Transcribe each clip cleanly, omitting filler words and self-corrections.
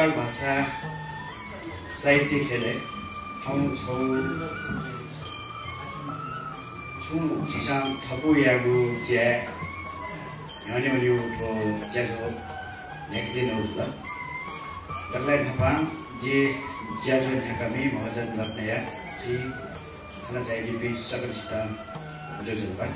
नेपाल भाषा साहित्य खेले ठाउँ छौ छु जिसाङ थपु यागु ज्या ह्याने मनि उठो ज्याजो नेक्जे नउला दक्लाई थपा जे ज्याजो ह्याकामी महजन रत्नया जी खाना चाहिए भी सकल सिस्टम जोजोबा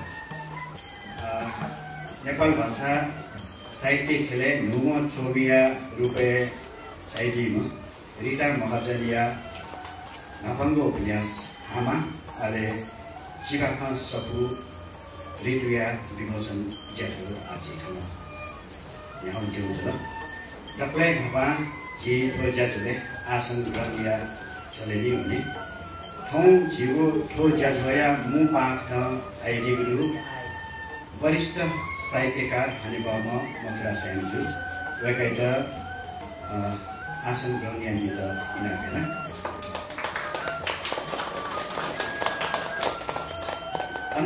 नेपाल भाषा साहित्य खेले नुमो चोबिया रूपे चाहिए रीता महाजनिया नाफंगो उपन्यास हामा आले चिकाखा सपु ऋतुया विमोचन ज्याजो आछि ठाउँमा यहाँ उठ्यो छ दक्लाई घपा जी थो ज्याजोले आसन गरिया चलेनी हुने ठाउँ जीवो थो ज्याजोया मु पाख चाहिए गुरु वरिष्ठ साहित्यकार हानिबामा मथुरा स्यामजू वेकाइट आसन ग्रहण यहाँनिर इनाकेन अन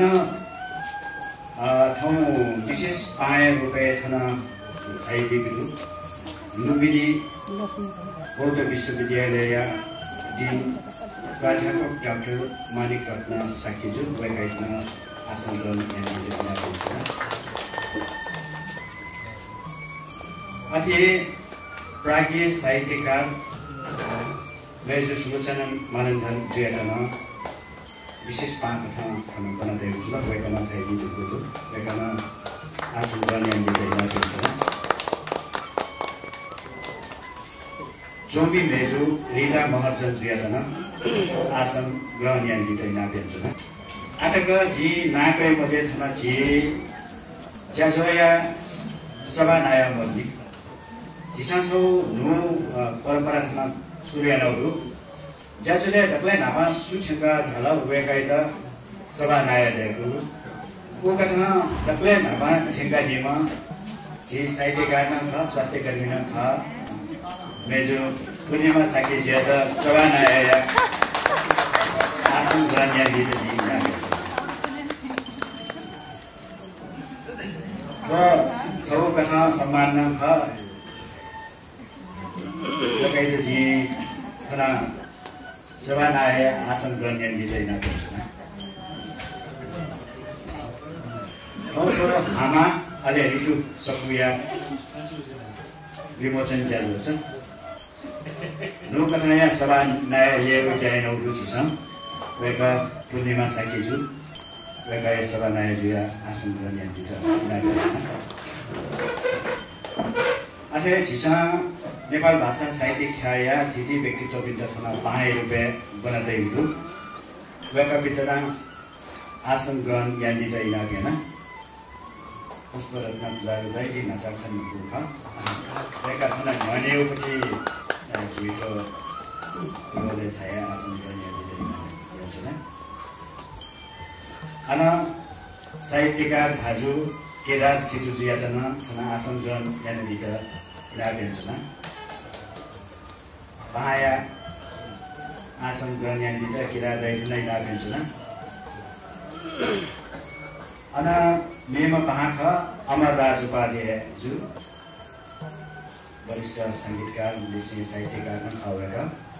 ठाउँ विशेष पाए रूपे थन चाहिए गुरु लुम्बिनी बौद्ध विश्वविद्यालय डिन प्राध्यापक डाक्टर मानिक रत्न साकेजू वेकाइटमा आसन ग्रहण यहाँनिर इनाकेन अथे प्राज्ञ साहित्यकार मेजर सुलोचना मानन्धर ज्याटमा विशेष पाँच ठाउँ बनाइदिएको छु वेकमा चाहिँ दिएको वेकमा आसन ग्रहण यहाँनिर छ जोबी मेजु रीता महर्जन ज्याटना आसन ग्रहण यहाँनिर नापेन्छ आटक जी नाकै मध्ये थना जी ज्याजोया सभा नाया मल्ली जिसान्छौ नु परम्परा थना सूर्यनौरु ज्याजोले दक्लाई नामा सुछका झला उबेकाइट सभा नाया देगु ओ कथा दक्लाई नामा ठेका जीमा जी साहित्यकार न ख स्वास्थ्य कर्मी न ख मेजो पुण्यमा साके ज्यादा सभा नाया आसन ग्रहण यहाँनिर दिइन्छ छौ कथा सम्मान न ख लगाइते जी थना सभा नाय आसन ग्रहण यहाँनिर इनाकेन छ हामा अले ऋतु सकुया विमोचन ज्याजो छ नु कथा सभा नाय लिएको ज्याएन उठु छ वेका पूर्णिमा साकेजु वेका सभा नाय जुया आसन ग्रहण यहाँनिर इनाकेन अथे झिसा नेपाल भाषा साहित्य ख्याया थिति व्यक्तित्व विद्यार्थना पाए रूपे बनादै हुनु वेका विद्यार्थना आसन ग्रहण यहाँनिर इनाकेन पुष्परत्न गुलाबी जी नाचा खन गुखा वेका थना भनेपछि छिटो रोले छाया आसन ग्रहण यहाँनिर इनाकेन अन साहित्यकार भाजु केदार सिटुजु यातना थना आसन ग्रहण यहाँनिर इनाकेन पाया आसन ग्रहण यहाँनिर किरा दैथुना इनाकेन अन मेमा पाख अमर राज उपाध्याय जु वरिष्ठ संगीतकार देशीय साहित्यकार न खावेका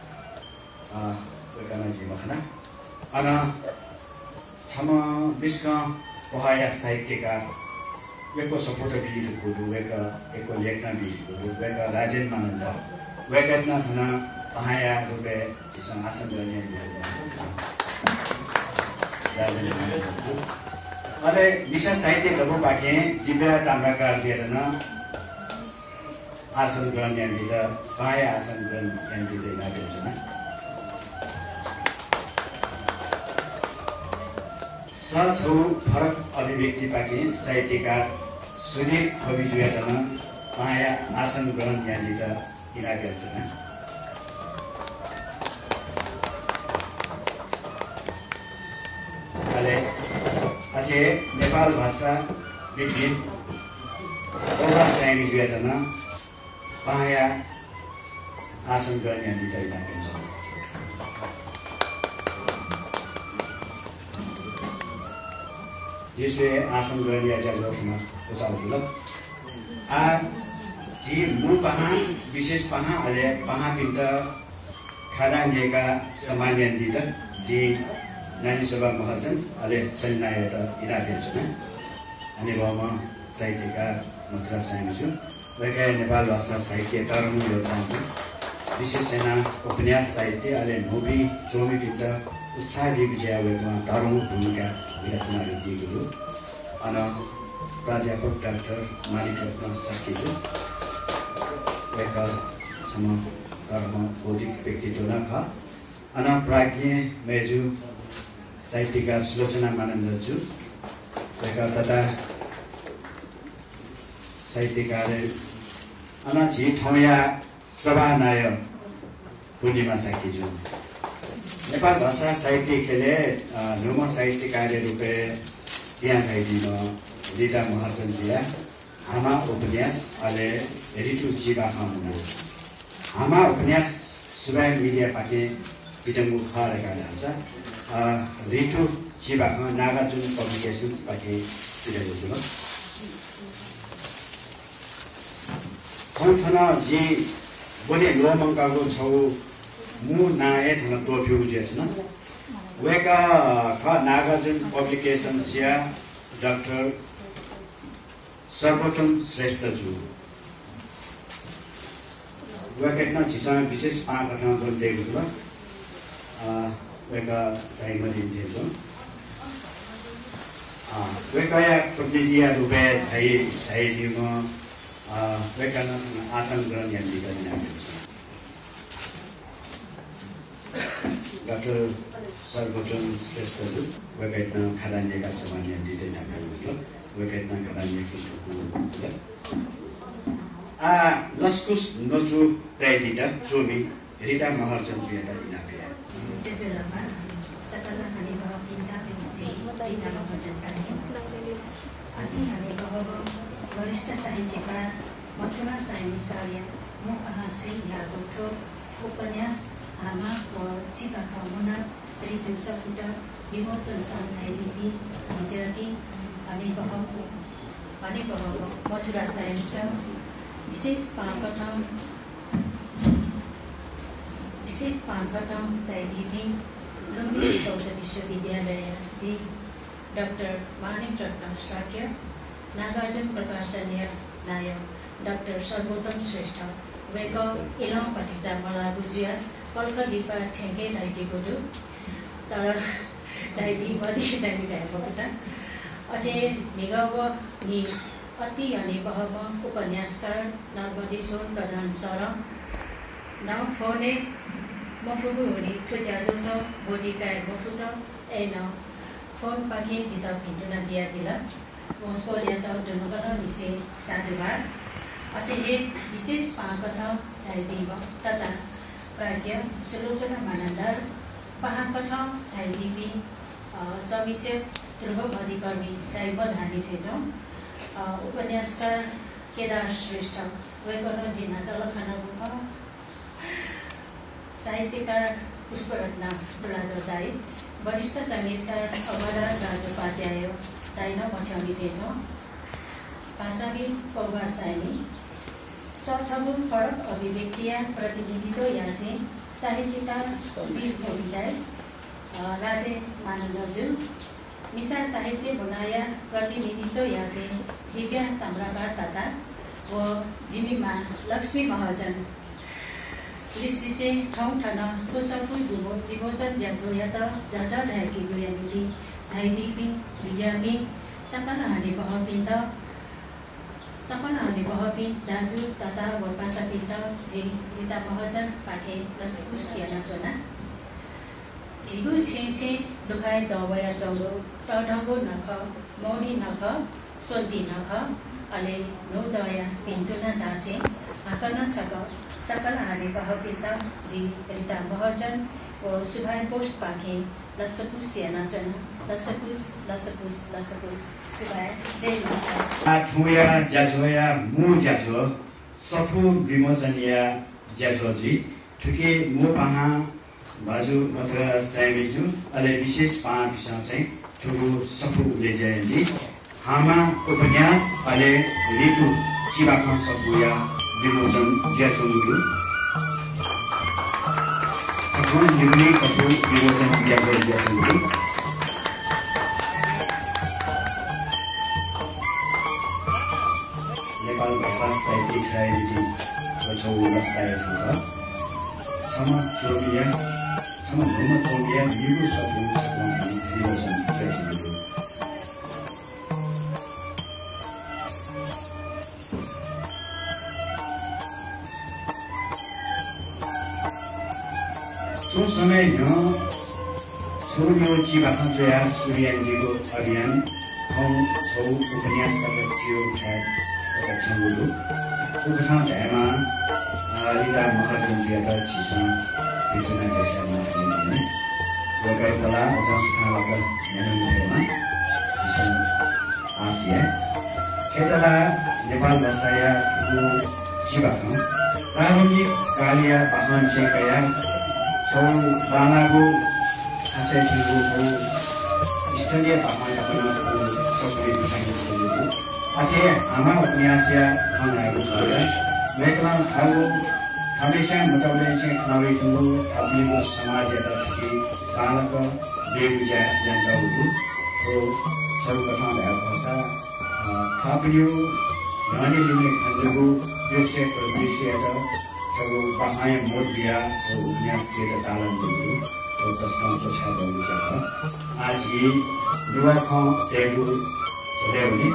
वेकामा जी मखना अन छम विश्व पहाया साहित्यकार वेको सपोर्ट भी गुरु वेका एको लेखना भी गुरु वेका राजेन मानन्द वेकतना थना पहाया रुपे जिसं आसन ग्रहण राजेन मानन्द अरे विशेष साहित्य लघु पाठ्य दिव्या ताम्राकार जेरन आसन ग्रहण यहाँनिर पहाया आसन ग्रहण यहाँनिर इनाकेन छौ फरक अभिव्यक्ति पाके साहित्यकार सुदीप कविजुयाटन पाया आसन ग्रहण यहाँनिर इनाकेन अझै नेपाल भाषा विद्विद गौरव साइनी जुयाटन पाया आसन ग्रहण यहाँनिर इनाकेन जिसले आसन ग्रहण या ज्याजोमा उचाल्छु ल आ जी मु पहा विशेष पहा अले पहा बिन्द खादाङ्गेका सामान्य दिदा जी नानी सभा महर्जन अले सन्नाय त इरा बेचना अनि भमा साहित्यकार मथुरा साइन्छु वैका नेपाल भाषा साहित्य तरंग योगदान विशेष सेना उपन्यास साहित्य अले नोबी जोमी बिन्द उत्साह विजय वेमा तरंग भूमिका विरचना दिएको अन प्राध्यापक डाक्टर मानिकरत्न साकीजु वैका सम कर्म बौद्धिक व्यक्तित्व नख अन प्राज्ञ मेजु साहित्यकार सुलोचना मानन्दजु वैका तथा साहित्यकार अन जी ठौया सभानाय पूर्णिमा साकीजु नेपाल भाषा साहित्य खेले नुम साहित्यकार रूपे यहाँ साहित्यमा रीता महर्जन जिया हामा उपन्यास अले रिटु जीवा हामुना हामा उपन्यास सुबाय मिडिया पाके पिटंगु खारेका लासा रिटु जीवा नागार्जुन पब्लिकेशन्स पाके पिटंगु जुल थना जी बोले लोमंकागो छौ मु नाए थना टोफ्यु जेसन वेका ख नागार्जुन पब्लिकेशन्स या डाक्टर सर्वोत्तम श्रेष्ठ जु वेका चिसँग विशेष पाँच कथा बोलिदिएको छु वेका साइमा दिन्छु वेका प्रतिनिधि रूपे छाई दिनु वेका आसन ग्रहण यान्ति गरिन डाक्टर सर्वोत्तम श्रेष्ठ जु वेका खादान्यका सामान्य दिँदै नाकालु वेकेटना खादान्य किटुकु लस्कुस नचु तैदिटा जोमी रिटा महर्जन जुयाटा इनाफिया जजुलमा सकल हानि भयो पिन्जा जे रिटा महर्जन पानी अनि हामी भयो वरिष्ठ साहित्यकार मथुरा साइनी सारिया म आहासुई यादवको उपन्यास आमा व चिता खामुना रितु सकुटा विमोचन सञ्चाइदिपी विजयती अनि बहको मथुरा साइन्स विशेष पाँचवटा चाहिए लुम्बिनी बौद्ध विश्वविद्यालय डाक्टर मानिकरत्न साक्य नागार्जुन प्रकाशनीय नायक डाक्टर सर्वोत्तम श्रेष्ठ वेक इलाम पटिजा मलागुजिया कल्क लिपा ठेंगे लाइदिएको तर चाहिए बढी चाहिएको अटे निगव नि अति अनि बहव उपन्यासकार नर्मदेश्वर प्रधान सर नाउ फोने मफुगु हुने ठुट्याजोस बोटिकाय मफुट एन फोन पाके जिता भिन्टुना दिया दिला मोस्कोलिया त दुनुगल निसे साधुवाद अटे विशेष पाकथा चाहिदिव तथा प्राज्ञ सुलोचना मानन्दर पाकथा चाहिदिबी समीक्षक ध्रुव अधिकर्मी दाइ बजानी थिएछौँ उपन्यासकार केदार श्रेष्ठ वेकन जिना चलखाना बुक साहित्यकार पुष्परत्न तुलाधर दाई वरिष्ठ सङ्गीतकार अमरा राजोपाध्याय दाइ नपठ्याउने थिएछौँ भाषाविद पौवा साइनी सछबु फरक अभिव्यक्तिया प्रतिनिधित्व यासे साहित्यकार सुबीर भोगीलाई राजे मानन्दजु मिसा साहित्य बनाया प्रतिनिधित्व यासे दिव्या ताम्राकार तथा व जिमीमा लक्ष्मी महर्जन लिस्दिसे ठाउँ ठन ठोसफु विमोचन ज्याचो या त जाजा धायकी गुयानिधि झाइदिपी विजयामी सकल हानि बहपिन दाजु तथा वर्पासा पिन्द जी रिता महर्जन पाके लस्कु सियाना चोना झिगु छे दुखाइ दवया चौलो टढगो नख मौनी नख सोन्ती नख अले नो दया पिन्तुना दासे आकन छक सकल हानि बहपिन्द जी रिता महर्जन व सुभाय पोस्ट पाके लसकु सियाना चोना लसकुस सुभाय जय माता ठुया जाजोया मु जाजो सफु विमोचनिया जाजो जी ठुके मु पहा बाजु मथुरा साइमेजु अले विशेष पाँच विषय चाहिँ ठुलो सफु लेजयन्ती हामा उपन्यास अले ऋतु चिबाका सफुया विमोचन ज्याचोङलु सफल निर्णय सफल विमोचन ज्याचोङलु नेपाल भाषा साहित्य ट्राइलिटी बचाउ लस्ताय हुन्छ सम चोबिया युगु सफल विमोचन ज्याचोङलु सो समय छोरो जीवात्मा जोया सूर्यजीको अभियान छौ उपन्यासबाट थियो छङ्गुलु उपठाउँ ढाएमा रिता महर्जनजीका छिसन विचना देशमा थिए गोगाई कला अझ सुखाबाट नेनुमा छिसन आसिया खेतला नेपाल भाषाया जीवात्मा प्रारम्भिक कालिया पाहन चेकया छौ बालाको खासै ठिको छौ स्थलीय भाषामा पनि सक्रिय दिखाइएको आथे आमा उपन्यासया खानाहरू छ मेकला खाउ हमेशा मचाउने चाहिँ खानाले जुङो थाप्नेको समाज यताथि बालाको बेउजा यन्त्रहरू हो छौ कथा भएको भाषा थाप्लियो नानी लिने खण्डको दृश्य प्रदृश्य छौ बाहाय मोड बिया छौ उपन्यास चेता तालन दिनु तो तस्कां सोचा गर्नु छ आज ही दुवा ख तेगु चलेउनी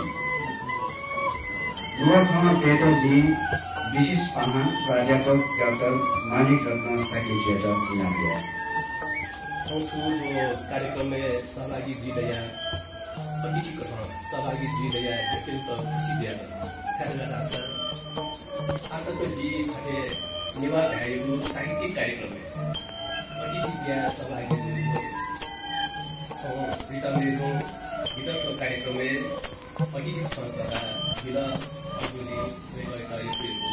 दुवा ख तेतो जी विशेष पाहा प्राध्यापक डाक्टर मानिक रत्न साकी जेटा किनारिया जो कार्यक्रम में सहभागी दिदया अतिथि कथा सहभागी दिदया अत्यन्त खुसी दिया सारा रासा आता तो जी खटे निवा घायु साहित्यिक कार्यक्रम में अतिथि दिया सहभागी और रिता मेरो वितरण कार्यक्रम में अतिथि संस्था विदा अजुली मेरो कार्यक्रम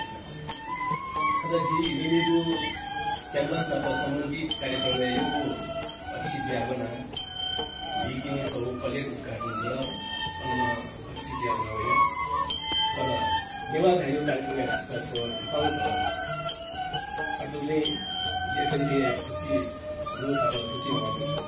सदा जी मेरो क्याम्पस में सम्बन्धित कार्यक्रम में अतिथि दिया बना दिने को कलेज उद्घाटन र अन्य अतिथि दिया बनायो तर नेवा घायु कार्यक्रम में राष्ट्रको पाउनु अटुले यतिले खुसी महसुस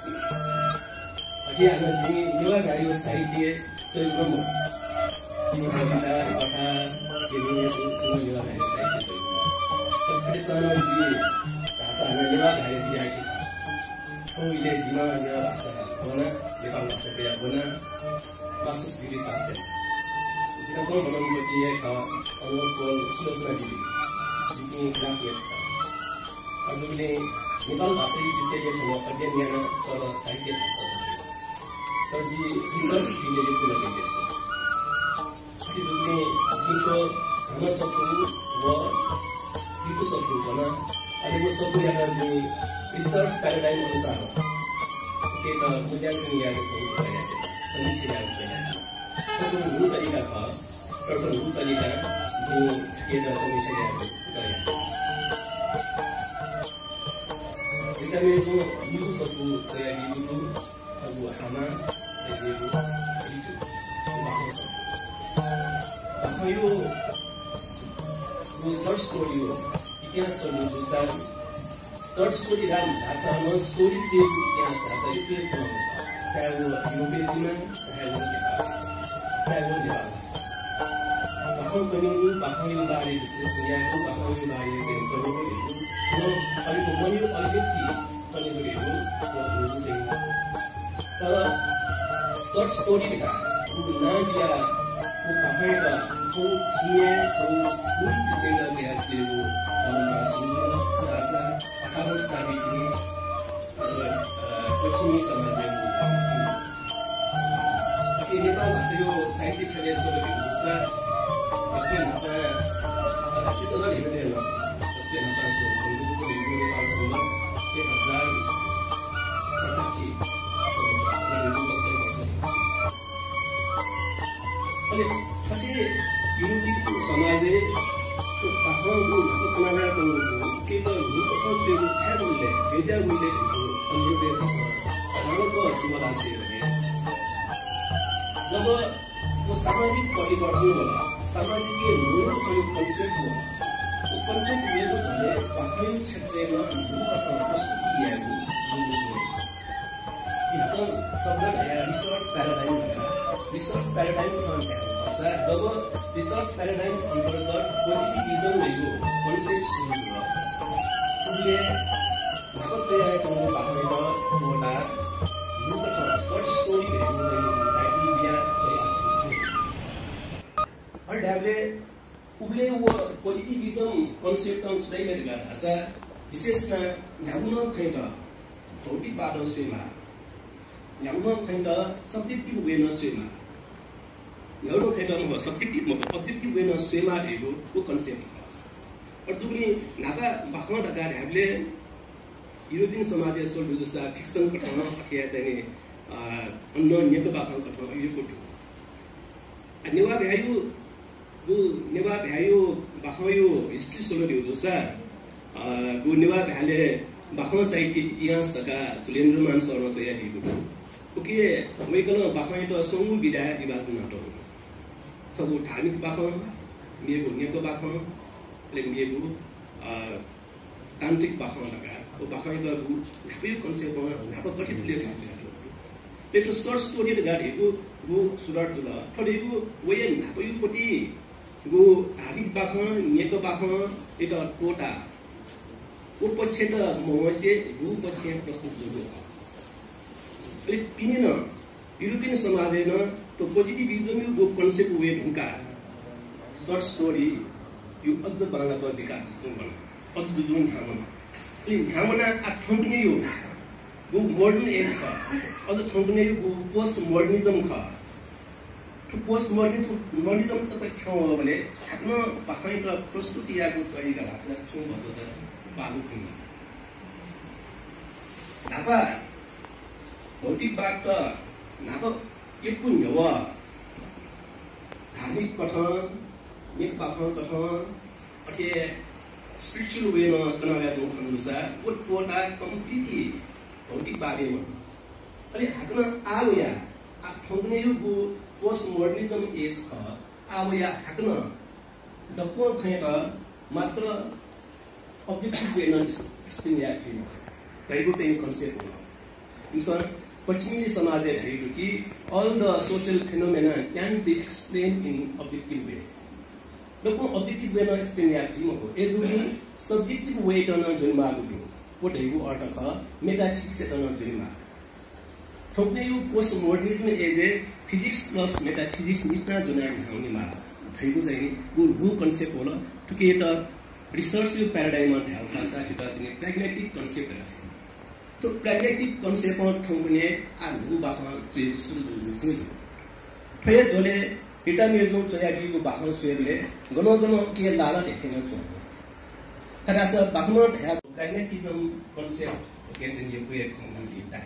अघि हामी नेवा घायु साहित्य प्रयोगमा कविता कथा नेवा घायु साहित्य प्रयोग जी भाषा नेवा घायु दिया उहिले दिमा नेवा भाषा बोला नेपाल भाषा दिया बोला मासुस विधि भाषा को बनाउनु कि एक अनुस्वर सोच्न दिदी जिनी क्लासमेट हजुरले नेपाल भाषा विषयले अध्ययन गर्न तर साहित्य भाषा तर जी रिसर्च दिने कुरा लेखेको छ हजुरले दिनको हाम्रो सक्नु व दिनको सक्नु भन्न अहिले म सक्नु यहाँ रिसर्च प्याराडाइम अनुसार के त मूल्याङ्कन याद गरिरहेको समीक्षा याद तो वो तरीका था और तो वो तरीका जो ये दर्शन से गया इधर में जो यूज़ सबको तैयारी तो अब वो हमारा ये वो सर्च स्टोरी हो इतिहास स्टोरी दूसरा सर्च स्टोरी राम भाषा में स्टोरी से इतिहास भाषा ये चाहे वो यूरोपियन चाहे वो bahkan peninju bahkan yang baru diskusinya itu bahkan yang baru yang peninju itu kalau kali peninju peninju itu kalau short story kita itu dia bahkan itu dia itu bisa dia itu rasa harus tadi ini coaching sama dia ini kan masih saintis kalian sudah dibuka, pasti kita dah lihat dia lah, pasti kita sudah lihat kalau semua kita belajar sesaji, itu pasti. Tapi ini itu sama aja, tu bahkan itu kenapa tu kita itu pasti itu saya boleh, beda boleh itu, sambil beda, kalau tu cuma dalam sih. जब वो सामाजिक परिवर्तन होला सामाजिक मूल concept हो concept दिएको छ भने बाह्य क्षेत्रमा मूलसँग प्रस्तुति दिएको यो शब्द रिसर्च प्याराडाइम रिसर्च प्याराडाइमसँग जब रिसर्च प्याराडाइम अन्तर्गत पोजिटिभिजमको कन्सेप्ट सुरु भयो उसले नगरको बाह्यमा एउटा मूलतः सर्ट स्टोरी उबले वो पोजिटिभिजम कन्सेप्ट सुधाइले गर्दा छ विशेषमा न्याउन खैट भौतिक बादोसेमा न्याउन खैट सब्जेक्टिभ वेन सेमा न्याउन खैट सब्जेक्टिभ अब्जेक्टिभ वेन सेमा रहेको वो कन्सेप्ट और जुनी नाका बाखमा दगा हामीले युरोपियन समाज सोल्डुसा फिक्सन कथन अथिया चाहिँ अन्न नेको बाखमा कथन यो कोटु नेवा भ्यायु नेवा भ्यायो बाखयो हिस्ट्री सोलो दिउँछ गु नेवा भ्याले बाखो साहित्य इतिहास तका जुलेन्द्र मान सर्व तयार दिएको ओके मैकन बाखो त सोंगु बिदा विभाजन नाटो सब धार्मिक बाखो मेको नेको बाखो लेंगेको तान्त्रिक बाखो तका ओ बाखो त नापे कन्सेप्ट नापो गठित लेख्नु त्यो सर्ट स्टोरी गाडीको गु सुराट जुल थडेको वय नापयुपटी गो धार्मिक बाखो नेको बाखो एटा टोटा ओ पछि त मोसे गु पछि प्रस्तुत जुगो अहिले पिनेन युरोपियन समाजेन तो पोजिटिभिजम यो कन्सेप्ट वे ढुका सर्ट स्टोरी यो अझ बांग्लाको विकास सुन अझ जुन थामन अहिले थामना आठौँने यो गु मोडर्न एज का अझ थौँने यो पोस्ट मोडर्निज्म का पोस्ट मोडर्निज्म त क्यों भने आफ्नो बाखै त प्रस्तुतियाको तरिका भाषा छु भन्नु छ बालु थिए नापा भौतिकवाद त नापा एकु न्यव धार्मिक कथन नेक बाखन कथन अथे स्पिरिचुअल वे न कनाया जो अनुसार वो टोटा कम्प्लिटली भौतिकवादमा अनि हातमा आलोया आ ठोक्ने यो पोस्ट मोडर्निज्म एज का आवया हाक्न डप्पो खैत मात्र ऑब्जेक्टिभ वे न एक्सप्लेन या थियो भएको चाहिँ कन्सेप्ट हो मिसन पश्चिमी समाजले भएको कि all the social phenomena can be explained in objective way डप्पो ऑब्जेक्टिभ वे न एक्सप्लेन या थियो हो ए जुन सब्जेक्टिभ वे त न जन्माको थियो वो दैको अर्थ क मेटाफिजिक्स त न जन्मा ठोक्ने यो postmodernism as a physics plus metaphysics नित्य जुना हुनेमा भएको चाहिँ गु कन्सेप्ट होला टुके त रिसर्च प्याराडाइम ध्यान खासा कि त चाहिँ प्र्याग्मेटिक कन्सेप्ट रहे तो प्र्याग्मेटिक कन्सेप्ट ठोक्ने आ गु बाखा चाहिँ सुरु थ्वे जोले एटा मेजो तयारीको बाखा सुएले गनो के लाला देखेन छ तरास बाखमा ध्यान प्र्याग्मेटिज्म कन्सेप्ट के चाहिँ यो कुए खंगजी ता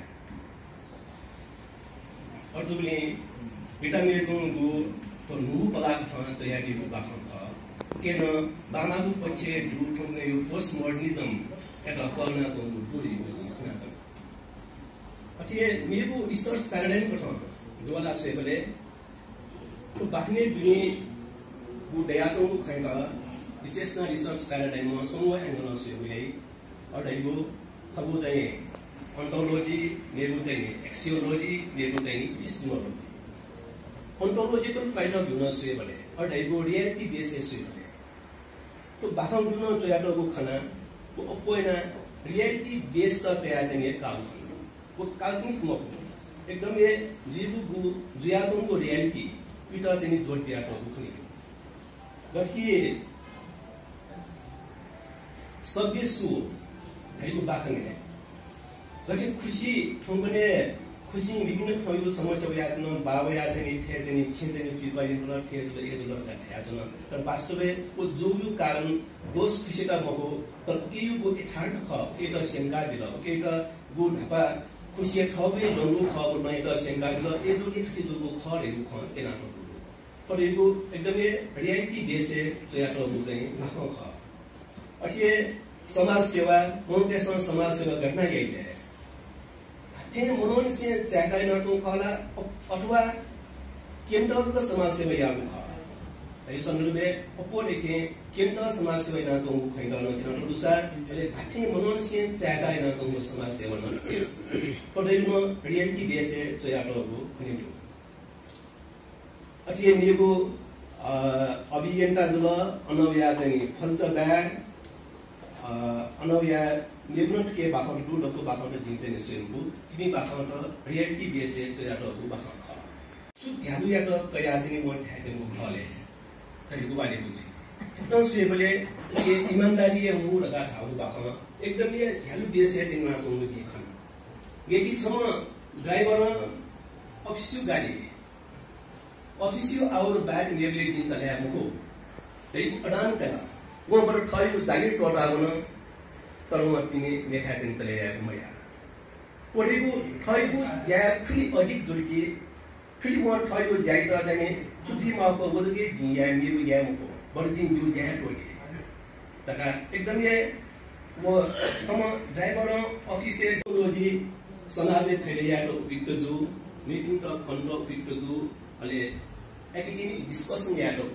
और जुबले विटामिन गु तो नु पला खन तयारी गु बाखन ख के न बानागु पछि दु ठुने यो पोस्ट मोडर्निज्म एटा पलना जो गुरी खना त अथि मेरो रिसर्च प्याराडाइम को ठ दुवाला सेबले तो बाखने दुनी गु दयातो गु खैला विशेष न रिसर्च प्याराडाइम म समूह एंगल सेबले और दैगु सबु चाहिँ ontology मेरो चाहिँ एक्सियोलॉजी मेरो चाहिँ epistemology ontological kind of view से बने और दैगु रियलिटी बेसिस से बने तो बाखन गुण जयातो को खाना वो अपोइना रियलिटी बेस त तयार चाहिँ काम वो काल्पनिक म एकदम ये जीवु गु जुयातो को रियलिटी पिता चाहिँ जोड दिया तो खुनी बल्कि सभ्य सु दैगु बाखन है लक्ष्य खुशी ठोंगने खुशी विभिन्न थयो समस्या याचन बाबा याचनी थे जनी छिनजनी चिपा जिन थे जो ये जो याचन तर वास्तवले वो जो कारण दोष खुशीका मको तर के यो गो यथार्थ ख के त शंका बिल के त गु ढपा खुशी खबे रंगु ख नै त शंका बिल ए जो के खटी जो ख रेगु ख तेना पर यो एकदमै रियलिटी बेस जया त हो चाहिँ लाखो ख अथे समाज सेवा मोनटेसन समाज सेवा घटना गइले चाहिँ मनुष्य ज्यादै नचौ कला अथवा केन्द्रको समाज सेवा यागु ख 有什么的，我过那天见到什么社会当中看到了，看到都是，而且白天我们先在在当中什么社会呢？或者我们连地别些这样的不可能有，而且你不अभियन्ता जुल अनव्या चाहिँ फल्छ ब्याग अनव्या निपुण के बाखन दु लको बाखन जिन चाहिँ स्वयंबु तिमी बाखन रियालिटी बेसे जयाटो बाखन ख सु ध्यानु या त कया चाहिँ म थाइते मु खले तैको बारे बुझी न सुएबले के इमानदारी मु लगा थाउ बाखन एकदम ये ध्यानु बेसे चाहिँ मा चाहिँ जी खन यदि सम ड्राइभर अफिसु गाडी अफिसियो आवर ब्याग नेबले दिन चल्या मुको त्यही अडान कला वहाँबाट खरियो जागिर टोटाउन तर म पिने लेखा चाहिँ चल्या मया पढेको खरिको ज्या फ्री अधिक जुर्की फ्री म खरिको ज्याइ त जाने छुट्टी माको वदके जिया मेरो या मुको बरु दिन जु ज्या टोके तका एकदम ये म सम ड्राइभर अफिसे रोजी समाजले फैलिया तो पिक्तो जु मीटिङ त कन्ट्रोल पिक्तो जु अले academic discussion ya to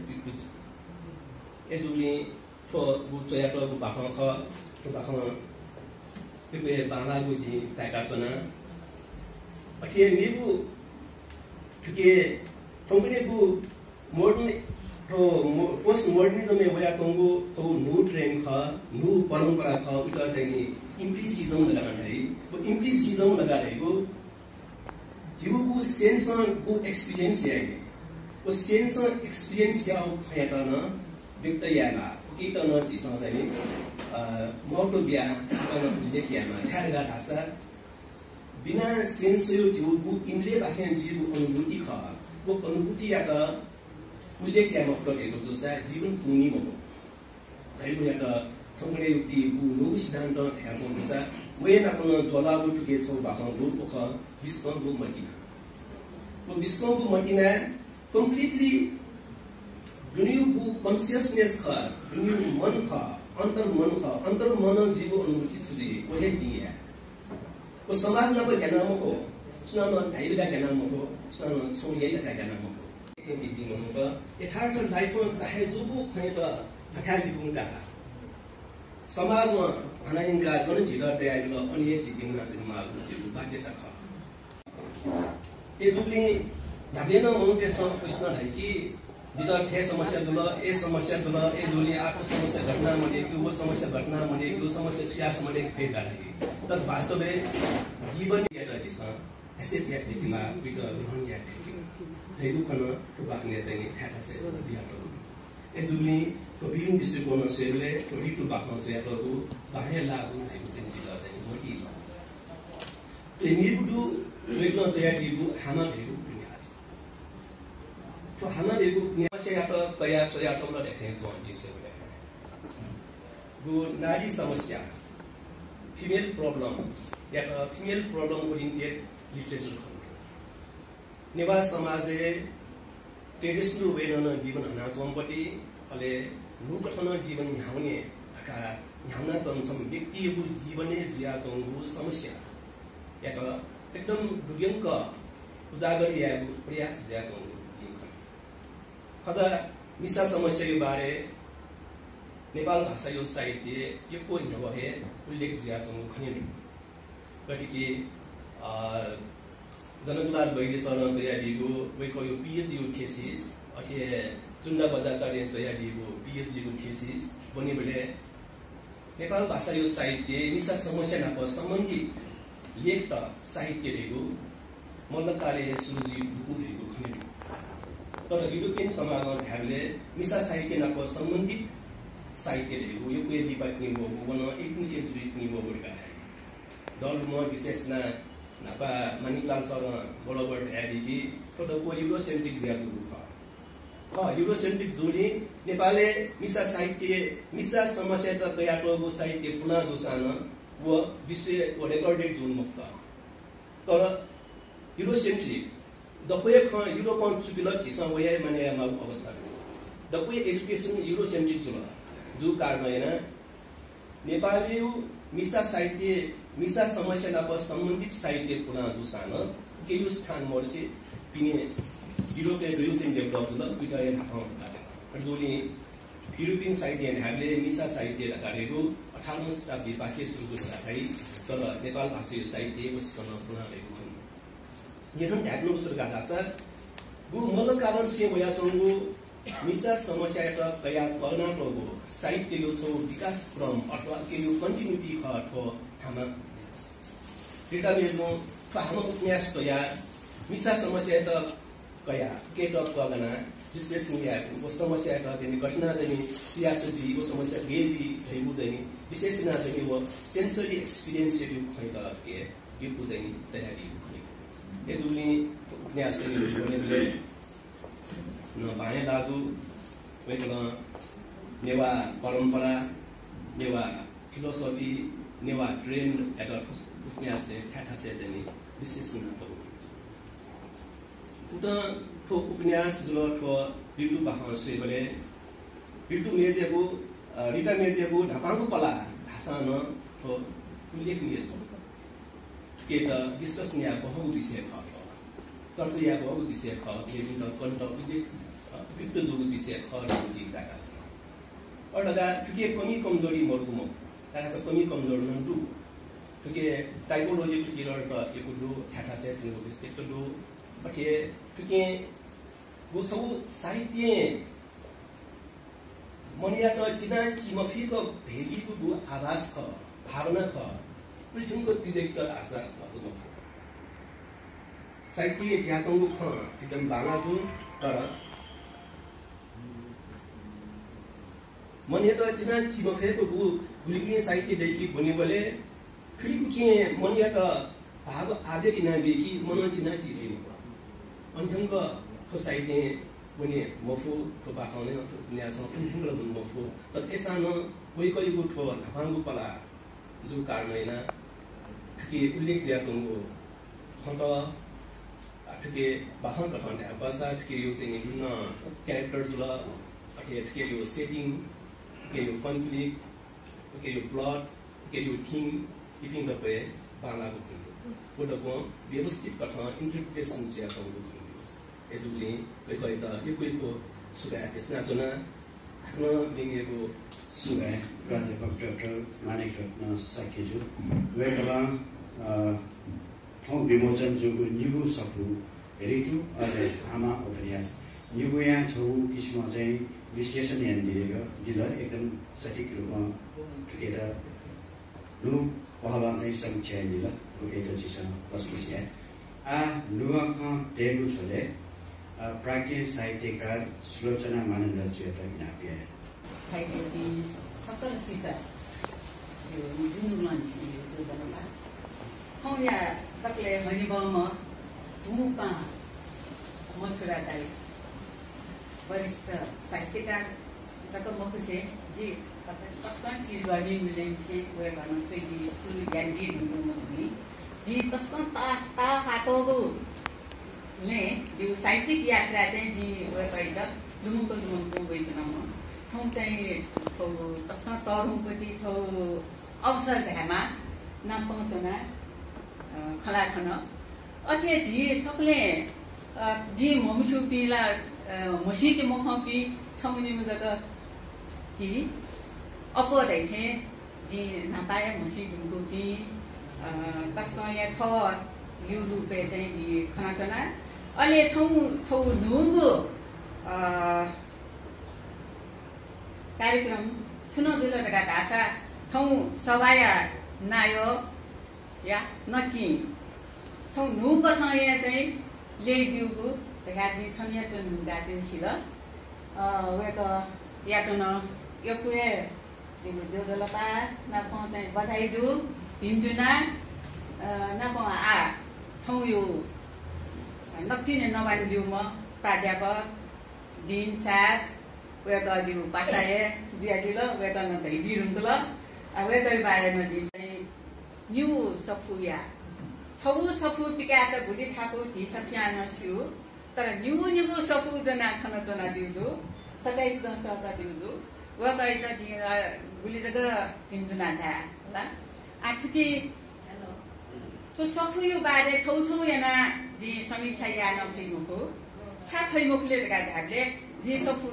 e juli to bu to ya to bu ba khon kho to ba khon pe pe ba la bu ji ta ka chona ake ni bu ke tongne bu modern to post modernism e waya tongu to nu trend kha nu parampara kha uta chai ni implicism laga nai bu implicism laga rahe ko jibu bu sense bu experience ya वो sense experience क्या हो खयाता ना व्यक्ति याना इतना ना चीज़ ना जाने मौतो बिया इतना लेकिया ना छाड़गा धासा बिना सेंस यो जीव वो इंद्रिय बाकियां जीव अनुभूति खा वो अनुभूति या का उल्लेखिया मौका के तो जोसा जीवन पूर्णी मौका भाई वो या का थोड़े युक्ति वो लोग सिद्धांत है जो जोसा वो ये ना अपना जोला वो चुके तो बाकी लोग वो खा विस्कों वो मटीना वो विस्कों वो मटीना completely दुनिया को consciousness का दुनिया मन का अंतर मन जीवो अनुभूति छुजी वो है जी है वो समाज ना कोई कहना मको सुना ना ढाई लगा कहना मको सुना ना सोनिया लगा कहना मको इतनी चीज़ मको ये थार तो लाइफ में चाहे जो वो खाने तो सखाल भी दूँगा समाज में आना इनका जोन चीज़ तैयार लो अन्य चीज़ ना जिम्मा चीज़ बाध्यता खा ये जुली धाबिना मोटे सम प्रश्न है कि जिधर थे समस्या जुला ए समस्या जुला ए जुली आपको समस्या घटना मने कि वो समस्या घटना मने कि वो समस्या सियास मने कि फेल डालेगी तब वास्तव में जीवन ये रहती सा ऐसे भी है कि मां बिना ग्रहण या कि रेगु कनो तो बाकने तनी थाटा से दिया तो ए जुली तो बिन डिस्ट्रिक्ट को सेले तो रिटु बाकनो चाहिँ तो बाहे लागु है चाहिँ जिल्ला चाहिँ मोटी ए निबुदु वेग्न चाहिँ दिबु हामा भेगु तो हमारे देखो नियामक या तो कया तो या तो लोग देखें जो अंतिम से बोले वो नारी समस्या फीमेल प्रॉब्लम या तो फीमेल प्रॉब्लम को इंडियन लिटरेचर खंड निवास समाजे ट्रेडिशनल वे न जीवन हना जोंपटी अले लुकथन जीवन ह्याउने का ह्याउना चन्छम व्यक्ति को जीवन ने जुया जोंगु समस्या या तो एकदम दुर्गंक उजागर या प्रयास जुया जोंगु खदा मिसा समस्या यो बारे नेपाल भाषा यो साहित्य यो कोही नभए उल्लेख जिया त खनिनु गतिके जनकलाल वैद्य सर जयादिको वेको यो पीएचडी को थेसिस अथे चुन्ना बजाचार्य जयादिको पीएचडी को थेसिस बने बेले नेपाल भाषा यो साहित्य मिसा समस्या नाप सम्बन्धित लेख त साहित्य दिएको मल्लकाले सुरुजी बुकु दिएको खनिनु तर युरोपियन समाजमा हामीले मिसा साहित्य नाको सम्बन्धित साहित्य दिएको यो कोही डिपार्टमेन्ट हो वन 18th सेन्चुरी निमो बोलका दल म विशेष ना नापा मानिकलाल सर बराबर आदि कि तो को यूरोसेंट्रिक ज्यादा दुखा हां यूरोसेंट्रिक जोडी नेपालले मिसा साहित्य मिसा समस्या त कयाको साहित्य पुनः जोसान वो विश्व वो रेकर्डेड जोन मुक्त तर यूरोसेंट्रिक दपय ख यूरोपन सुबिल छिसा वया माने अवस्था दपय एजुकेशन यूरोसेंट्रिक जुल जो कारण हैन नेपाली मिसा साहित्य मिसा समस्या नाप सम्बन्धित साहित्य पुनः जोसान के यो स्थान मर्से पिने यूरोपीय दुई दिन डेभलप जुल विटायन ठाउँ जोली फिलिपिन साहित्य हामीले मिसा साहित्य कार्यको 18औं शताब्दी पाठ्य सुरु गर्दाखेरि तर नेपाल भाषी साहित्य उसँग पुनः येथुन ढ्याक्नु सुरुका दासा गु मल कारण से वया चंगु मिसा समस्या त कया कल्पना प्रभु साहित्य यो छौ विकास क्रम अथवा के यो कन्टिन्युटी ख अथवा हामा डेटाबेसमा हाम्रो उपन्यास तया मिसा समस्या त कया के त कगना विश्लेषण या वो समस्या त जनि घटना जनि सियासती वो समस्या गेजी हेबु जनि विशेषण जनि वो सेन्सरी एक्सपीरियन्स यो खै त के यो बुझैनि तयारी यदुली उपन्यास गर्ने न भाइ दाजु वेकला नेवा परम्परा नेवा फिलोसफी नेवा ट्रेन्ड एटा उपन्यास ठाठा से जनि विश्लेषण त उता ठो उपन्यास जुल ठो रिटु बाखा सुइबले रिटु मेजेको रिटा मेजेको ढापाको पला भाषा न ठो उल्लेखनीय छ के त डिस्कसन या बहु विषय ख चर्चा या बहु विषय ख विभिन्न कन्ट उल्लेख विभिन्न जुग विषय ख र जिताका छ अडगा ठुके कमी कमजोरी मर्गुम तारा छ कमी कमजोर नन्दु ठुके टाइपोलोजी ठुके र एकु ठाठा से जुग विषय दु अके ठुके गुसौ साहित्य मनिया त चिना चिमफीको भेगीको गु आवाज ख भावना ख पुलिसको डिरेक्टर आशा असम साहित्य व्याचंगु ख एकदम बांगा छु तर मनिया त चिना चिमफीको गु गुलिपिने साहित्य दैकी बनेबले फिलिम के मनिया त भाव आदि किना बेकी मन चिना चिले अन्थंग को साहित्य बने मफु को बाखाउने न्यास अन्थंग ल मफु त एसा न कोही कोही गु ठो भांगु पला जो कारणैना ठुके उल्लेख ज्यातंगो खण्ड ठुके बाखन कथन था बसा ठुके यो चाहिँ विभिन्न क्यारेक्टर्स ल अथे ठुके यो सेटिङ के यो कन्फ्लिक्ट के यो प्लट के यो थीम इपिङ गए बालाको कोडको व्यवस्थित कथन इन्टरप्रिटेसन ज्यातंगो एजुले लेखै त यो कोहीको सुगा त्यसमा जना आफ्नो लिङ्गेको सुगा प्राध्यापक डाक्टर मानिक रत्न साकेजु वेकला ठौँ विमोचन जुगु निगु सफु हेरिटु अझै आमा उपन्यास निगु यहाँ छौ किसिम चाहिँ विश्लेषण यहाँ दिएको दिल एकदम सठिक रूपमा ठुकेर लु पहला चाहिँ समीक्षा दिल ठुकेर चिसन बस्किसिया आ लुवाख टेगु छले प्राज्ञ साहित्यकार सुलोचना मानन्द चेता नाप्य साहित्य सकल सीता यो जुन मान्छे यो जनमा हौ या तकले हरिबम मुपा मथुरा दाई वरिष्ठ साहित्यकार जक मखुसे जी कसका चीज गर्ने मिले से वे भन्न चाहिँ जी स्कुल ग्यान्डी हुनु जी कसका ता हातोगु ले जो साहित्यिक यात्रा चाहिँ जी वे पहिला लुमुको बेचनमा ठौ चाहिँ छौ कसका तरुपति छौ अवसर भएमा नपाउँछना खलाखन अथे जी सबले जी ममुसु पिला मसी के मोहफी छमुनि मुजक कि अफोर्ड है जी नपाए मसी गुनको पि कसका या थ यो रुपे चाहिँ जी खनाचना अहिले छौ नुगु कार्यक्रम सुनो दुलो का भाषा छौ सभाया नायो या नकी छौ नुको ठाउँ चाहिँ ल्याइदिउको गाडी थनिया चन गाडी सिल वेको यातन यो कुए दिगु जोदलपा न पहुँचे बधाई दु हिन्जुना न पहुँ आ ठाउँ यो नक्तिने नबान दिउ म प्राध्यापक दिन साथ वेको दिउ पासाए दिया दिल वेको न त हिबिरुंगल वेको बारेमा दिन चाहिँ न्यू सफुया छौ सफु पिका त भुली ठाको झि सख्यान सिउ तर न्यू न्यू सफु जना खन जना दिउदु 27 दन सका दिउदु वेको त दिरा भुली जग हिन्जुना था ल आठुकी हेलो तो सफु यो बारे छौ छौ याना जी समीक्षा या न फेमुको छा फेमुकले का धागले जी सफु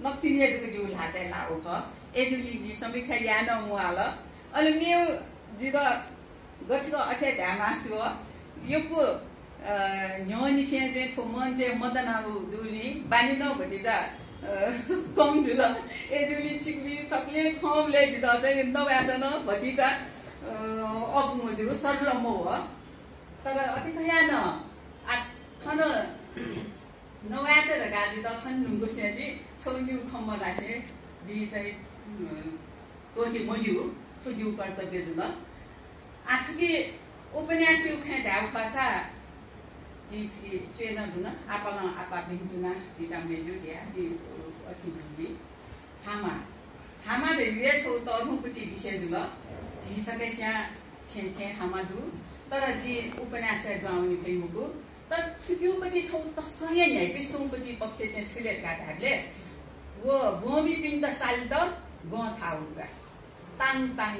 नक्तिने जो लाते लाओ ख एजुली जी समीक्षा यान मुआल अले मेउ जी द गठको अथे ध्यामास्यो योको न्योनी से जे थो मन्जे मदनाबु जुली बानी न भति दा कम जुल एजुली चिकबी सकले खमले दिदा चाहिँ नवादन भति दा अफमुजु सरलमो हो तर अति खयान आ खन नवाते र गाडी द खन लुंगु सेजी छोन्यु खम्मा रासे जी चाहिँ कोति मजु फुजु कर्तव्य जुल आठकी उपन्यासी उखे ढाउ पासा जी चेन दुन आपला आपा बिन्दुना बिटामे जु या जी अछि दुबी हामा रे वे छौ तरुपति विषय जुल जी सकेस्या छेन हामा दु तर जी उपन्यास गाउने भइमुगु तर छुक्युपति छौ तस्कय नै पिस्तुपति पक्ष चाहिँ छुले काटाले वो गोमी पिण्ड साल त गो थाउगा ताङ ताङ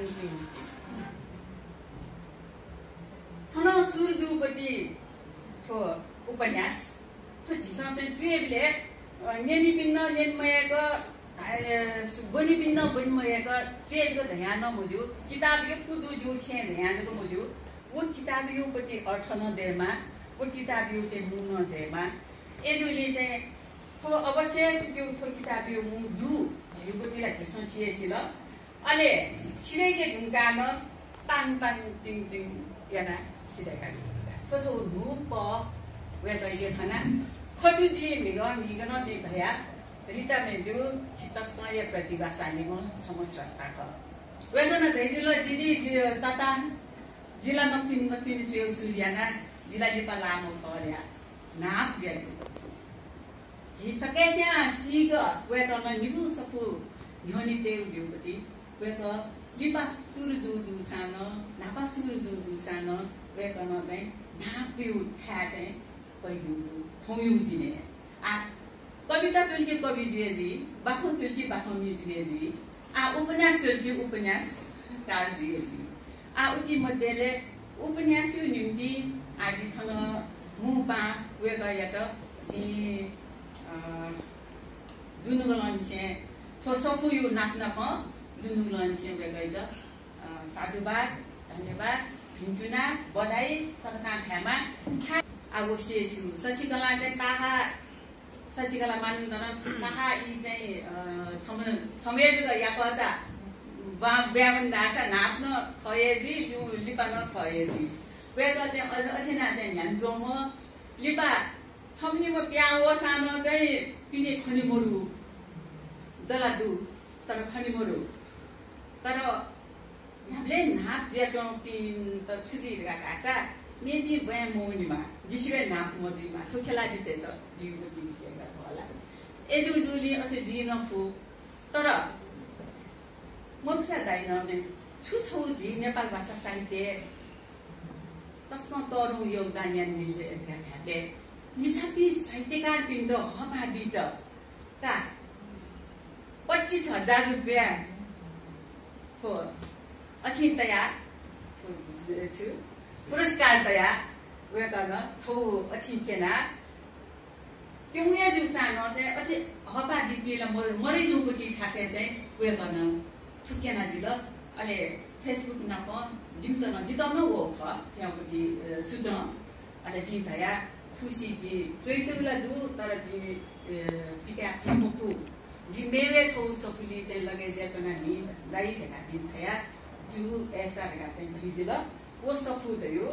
थन सुरजुपति छो उपन्यास तो जिसा चाहिँ जुएले नेनी पिन्न नेनमयको बनि पिन्न बनिमयको चेजको ध्यान नमुजु किताब यो कुदु जो छे ध्यानको मुजु वो किताब यो पति अर्थ न देमा वो किताब यो चाहिँ मुन देमा एजुली चाहिँ थो अवश्य त्यो थो किताब यो मु दु यो पतिला छेसो सिएसिल अले सिरेके ढुङ्गान तान तान टिङ टिङ याना सिरेका कसो रूप वेतैले खाना खजुजी मिगन दि भया रिता मेजु चित्तस्मय प्रतिभाशाली म समस्रस्ता क वेदन दैदिल दिदी तता जिल्ला नक्तिन चेउ सुर्याना जिल्ला लिपा लामो पर्या नाप ज्याली जी सकेस्या सिग वेतन निबु सफु न्योनी तेउ दिउपति वेत लिपा सुरजु दु सान नापा सुरजु दु सान वेतन चाहिँ नाप्यु था चाहिँ पहिलु थोयु दिने आ कविता चुल्की कवि जुएजी बाखो चुल्की बाखो जुएजी आ उपन्यास चुल्की उपन्यास कार जुएजी आ उकी मध्येले उपन्यासु निम्ति आदि थन मुपा वेगयत जी दुनुगलन्छे थो सफु यु नाप्नप दुनुगलन्छे वेगयत साधुवाद धन्यवाद भिन्टुना बधाई सरकार खामा आवश्यक शशिकला चाहिँ ताहा शशिकला मानिन ताहा यी चाहिँ छमेज यापता व्यावन दासा नाप्न थयेदी यु लिपा न थयेदी वेगा चाहिँ अथेना चाहिँ न्यान्जोम लिपा छम्नीमा प्याओ सानो चाहिँ पिने खनिमरु दलादु तर खनिमरु तर हामीले नाप जेटो पिन त छुजी गासा नेबी बया मोनिमा जिसिरे नाप मजिमा छुखेला दिते त जीवको विषयका होला एजुजुली असे जिनफु तर मथुरा दाइन चाहिँ छुछौ जी नेपाल भाषा साहित्य तस्मा तरु योगदान यानले थाले मिसापी साहित्यकार पिण्ड हबाबिट का 25,000 रुपैयाँ हो अचिन्तया छु पुरस्कार दया वे गर्न छौ अचिन्तेना क्यों जुसानो चाहिँ अझै हपा बिपिला मरि जुको खासे चाहिँ वे गर्न छुकेना दिल अहिले फेसबुक नप जिम्तन जितन हो ख त्यहाँपट्टि सुजन अनि जिन्तया खुसी जी चैतुला दु तर जी पिका फेमुकु जी मेवे छौ सफुली चाहिँ लगे जेतना नि दाइ देखा दिन्थया जु ऐसा देखा चाहिँ दिदिल वो सफु थियो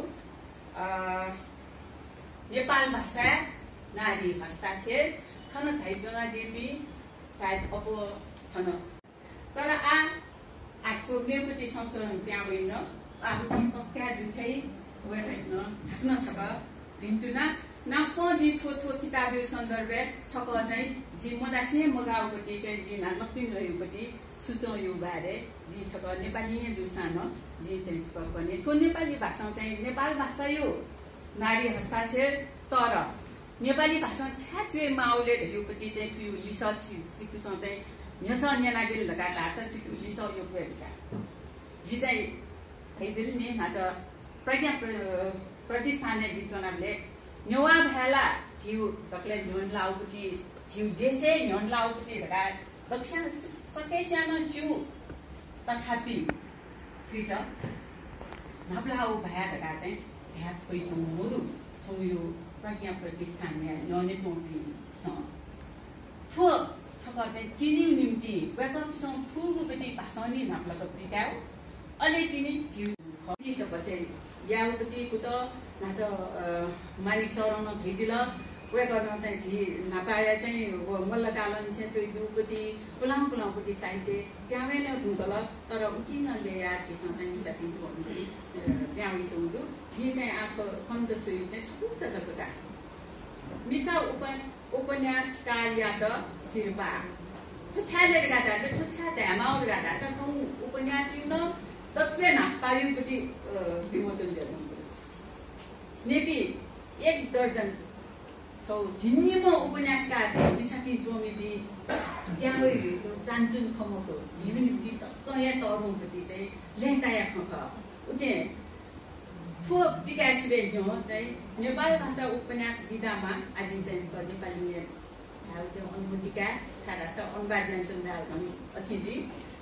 नेपाल भाषा नारी हस्ताक्षर खन थाइजना देवी सायद अफो खन तर आखो मेपति संस्करण त्यहाँ होइन आफू पक्का दुखै वेन थाक्न सक भिन्टुना नापदि थो किताब सन्दर्भ छक चाहिँ जी मदासे मगाउपट्टि चाहिँ जी नक्तिन रहेपट्टि सुचौ यो बारे जी छक नेपाली जुसान जी चाहिँ पनि थो नेपाली भाषा चाहिँ नेपाल भाषा यो नारी हस्ताक्षर तर नेपाली भाषा छ्याचुए माउले धेरैपट्टि चाहिँ त्यो लिस सिकुस चाहिँ न्यस न्यानागिरी लगा भाषा त्यो लिस यो कुराका जी चाहिँ हैदिल नि नाच प्रज्ञा प्रतिष्ठानले जी चुनावले नेवा भेला थियो तकले लोन लाउपट्टि जिउ देशे न्याउलाउपति रका दक्षिण सकेस्यानो जिउ तथापि फिट नब्लाउ भया रका चाहिँ ह्या खोइचौँ मुरु छौ यो प्रज्ञा प्रतिष्ठान या न्याउने चौपी छ ठो छका चाहिँ किनि निम्ति वेकमसँग फुगुपति भाषणी नाप्लाको पिटाउ अनि तिनी जिउ हकी त बचे याउपति कुत नाच मानिक सरन भेदिल वे गर्न चाहिँ झि नापाया चाहिँ मल्ल कालन चाहिँ त्यो दुपति पुलाउ पुलाउपति साहित्य त्यहाँमै नै धुकल तर किन ल्याया छिसँग चाहिँ सकिन्छ त्यहाँ चौदु झि चाहिँ आफू खन्द सुई चाहिँ छुट्ट जगता मिसा उपन्यासकार या त शिर्पा छुछाले गाडा त छुछा ध्यामाउ गाडा त कौ उपन्यास न तत्वे नापायुपति विमोचन गर्नु नेपी 1 दर्जन छौ झिन्नीमा उपन्यासकार विसाकी जोमिदी यावे चान्चुन खमको जीवनति तस्कया तरुपति चाहिँ लेताया खख उते ठो विकास बेजो चाहिँ नेपाली भाषा उपन्यास विधामा आदि चेन्ज गर्ने नेपाली हाउ चाहिँ अनुमतिका सारा छ अनुवादन चन्द्राल अछिजी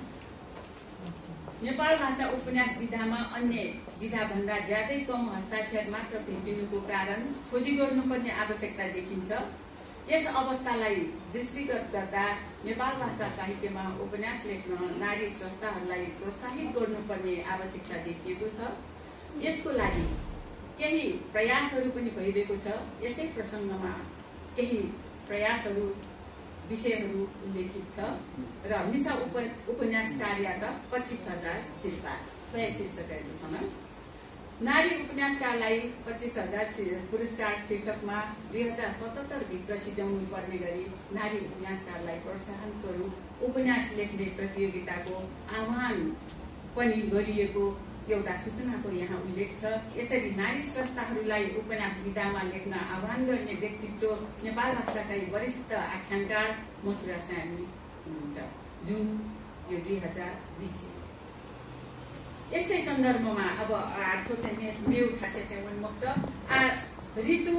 नेपाल भाषा उपन्यास विधामा अन्य विधाभन्दा ज्यादै कम हस्ताक्षर मात्र भेटिनुको कारण खोजी गर्नुपर्ने आवश्यकता देखिन्छ यस अवस्थालाई दृष्टिगत गर्दा नेपाल भाषा साहित्यमा उपन्यास लेख्न नारी स्रष्टाहरूलाई प्रोत्साहित गर्नुपर्ने आवश्यकता देखिएको छ यसको लागि केही प्रयासहरू पनि भइरहेको छ यसै प्रसङ्गमा केही प्रयासहरू विषयहरू उल्लेखित छ र मिसा उपन्यास कार्य त 25,000 शिर्पा शीर्षकहरू नारी उपन्यासकारलाई 25,000 पुरस्कार शीर्षकमा 2077 भित्र सिध्याउनु पर्ने गरी नारी उपन्यासकारलाई प्रोत्साहन स्वरूप उपन्यास लेख्ने प्रतियोगिताको आह्वान पनि गरिएको एउटा सूचनाको यहाँ उल्लेख छ यसरी नारी स्रष्टाहरूलाई उपन्यास विधामा लेख्न आह्वान गर्ने व्यक्तित्व नेपाल भाषाकै वरिष्ठ आख्यानकार मथुरा सामी हुनुहुन्छ जुन यो 2020 यसै सन्दर्भमा अब आठो चाहिँ मेउ खासे चाहिँ उन्मुक्त ऋतु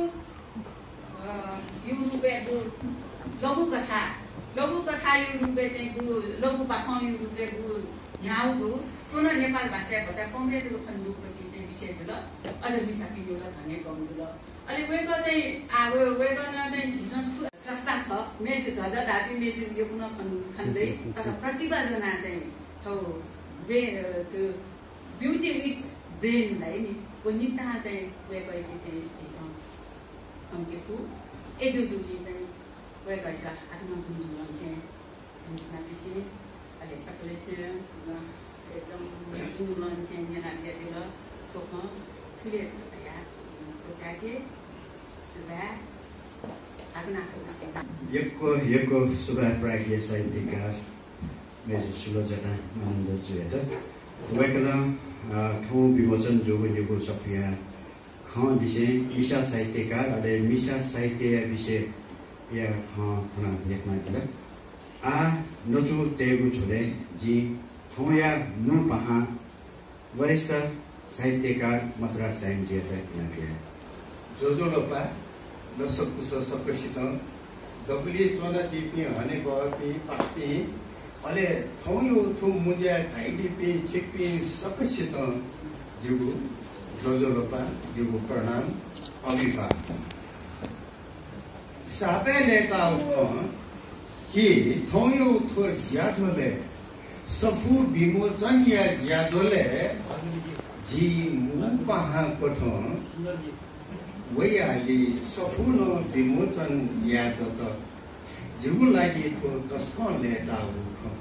यो रुपे लघु कथा यो रुपे चाहिँ लघु पाखौ यो रुपे यहाँ पुनः नेपाल भाषा भजा कङ्ग्रेसको खण्डुपति चाहिँ विषय जुल अझ मिसाकी एउटा झने कम जुल अनि वेको चाहिँ वेगन चाहिँ झिसन स्रष्टा ख मेजु झज धापी मेजु यो पुनः खन्दै तर प्रतिभा जना चाहिँ छौ ब्युटी विथ ब्रेनलाई नि कोनिता चाहिँ वेगैकी चाहिँ झिसन खम्केफु एजुजुली चाहिँ वेगैका आत्मगुण चाहिँ नापिसी अलि सकलेसे एकदम दुलन चाहिँ यहाँ दिएर ठोक्न ठुले या पचाके सुबा यको सुबा प्राज्ञ साहित्यकार मेजु सुलोचना आनन्द जुएट वेकला ठौ विमोचन जो यो सफिया ख विषय मिसा साहित्यकार अरे मिसा साहित्य विषय या ख पुनः लेख्न दिला आ नचु तेगु छोले जी थोया नु पहा वरिष्ठ साहित्यकार मथुरा साइन जी तक जोजो लोपा दशक कुश सप्रसित दफुली चोना दिपी हने बपी पापी अले थौयो थु मुजिया झाइदिपी छिपी सप्रसित जिगु जोजो लोपा जिगु प्रणाम अभिवाद सापे नेता कि थौयो थो ज्याठोले सफु विमोचन या ज्याठोले जी मुपहा कोठो वयाली सफु न विमोचन या त जिगु लागि थो तस्को लेता हो